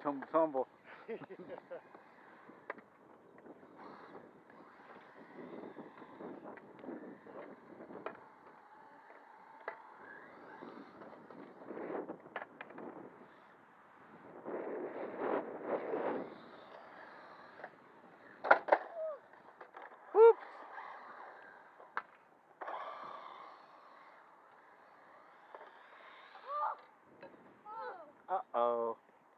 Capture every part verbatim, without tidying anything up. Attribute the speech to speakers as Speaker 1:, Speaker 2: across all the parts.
Speaker 1: tumble, tumble. Whoops. Uh-oh.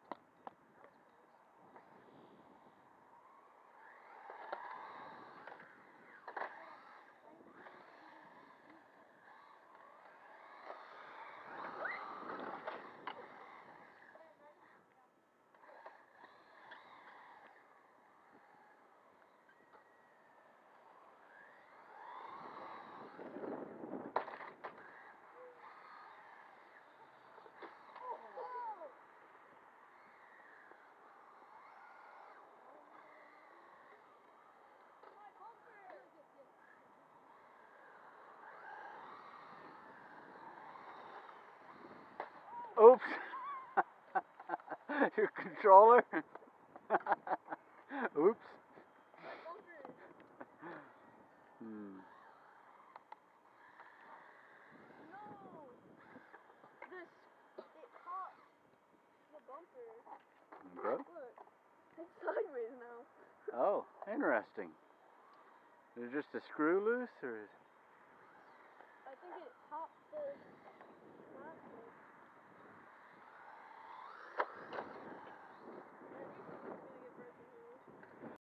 Speaker 1: Oops. Your controller? Oops. Hmm.
Speaker 2: No! This, it caught the bumper.
Speaker 1: Okay.
Speaker 2: Look, it's sideways now.
Speaker 1: Oh, interesting. Is it just a screw loose, or?
Speaker 2: I think it popped the